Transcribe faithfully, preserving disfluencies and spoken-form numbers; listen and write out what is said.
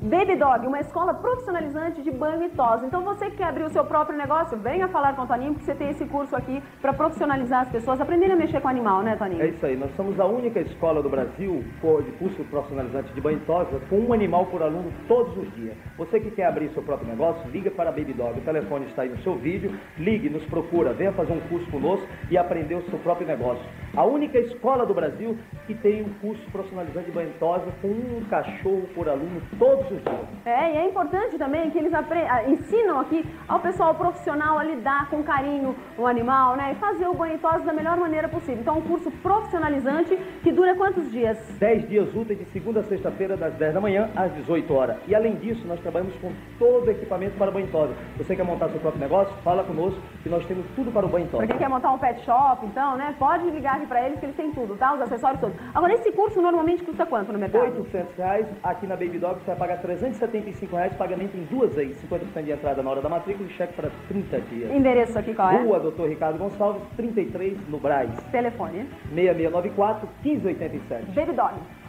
Baby Dog, uma escola profissionalizante de banho e tosa. Então você que quer abrir o seu próprio negócio, venha falar com o Toninho, porque você tem esse curso aqui para profissionalizar as pessoas, aprenderem a mexer com o animal, né, Toninho? É isso aí, nós somos a única escola do Brasil de curso profissionalizante de banho e tosa com um animal por aluno todos os dias. Você que quer abrir seu próprio negócio, liga para a Baby Dog, o telefone está aí no seu vídeo, ligue, nos procura, venha fazer um curso conosco e aprender o seu próprio negócio. A única escola do Brasil que tem um curso profissionalizante de banho e tosa com um cachorro por aluno todos os dias. É, e é importante também que eles ensinam aqui ao pessoal profissional a lidar com carinho o animal, né? E fazer o banho e tosa da melhor maneira possível. Então, um curso profissionalizante que dura quantos dias? dez dias úteis, de segunda a sexta-feira, das dez da manhã às dezoito horas. E além disso, nós trabalhamos com todo o equipamento para banho e tosa. Você quer montar seu próprio negócio? Fala conosco que nós temos tudo para o banho e tosa. Para quem quer montar um pet shop, então, né? Pode ligar aqui para eles que eles têm tudo, tá? Os acessórios todos. Agora, esse curso normalmente custa quanto no mercado? oitocentos reais. Aqui na Baby Dog você vai pagar trezentos e setenta e cinco reais, pagamento em duas vezes, cinquenta por cento de entrada na hora da matrícula e cheque para trinta dias. Endereço aqui qual é? Rua doutor Ricardo Gonçalves, trinta e três, no Brás. Telefone. seis seis nove quatro, um cinco oito sete. Baby Dog.